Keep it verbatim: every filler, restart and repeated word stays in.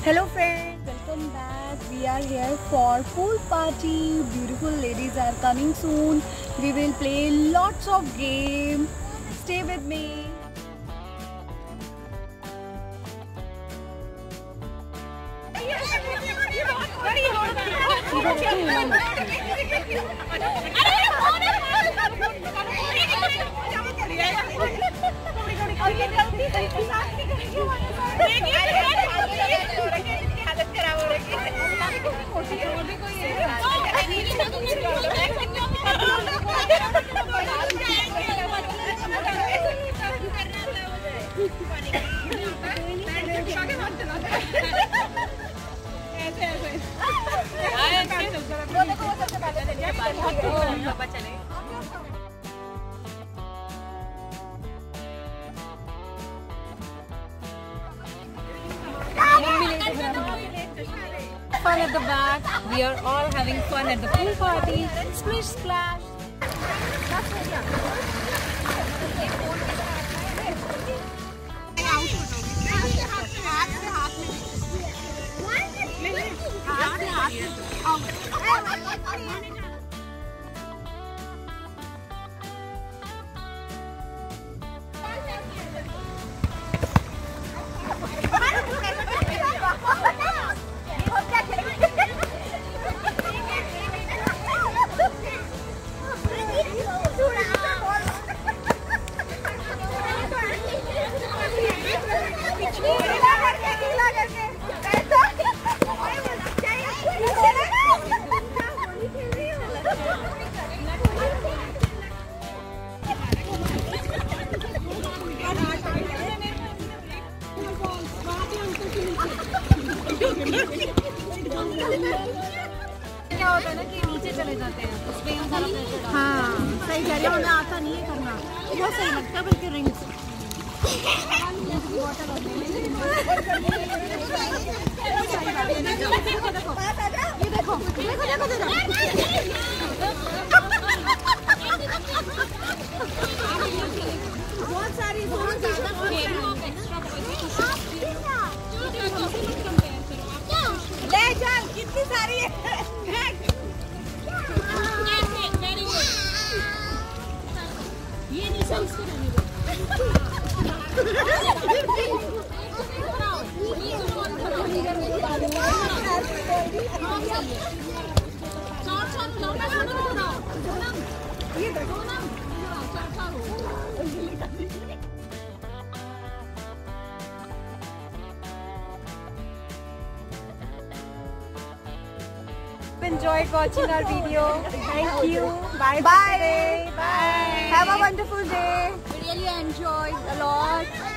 Hello friends, welcome back. We are here for pool party. Beautiful ladies are coming soon. We will play lots of games. Stay with me. Fun at the back. We are all having fun at the pool party. Splish splash. क्या होता है ना कि नीचे चले जाते हैं, उसमें हम सारा प्रेशर डालते हैं। हाँ सही कह रही हो, उन्हें आता नहीं है करना, बहुत सही लगता है। बल्कि रिंग्स ये देखो देखो देखो बहुत सारी ले चल, कितनी सारी है। ये नहीं सही इसको रहने दो। ये देखो ना, enjoyed watching our video. Thank you. Bye. Bye. Bye. Have a wonderful day. We really enjoyed a lot.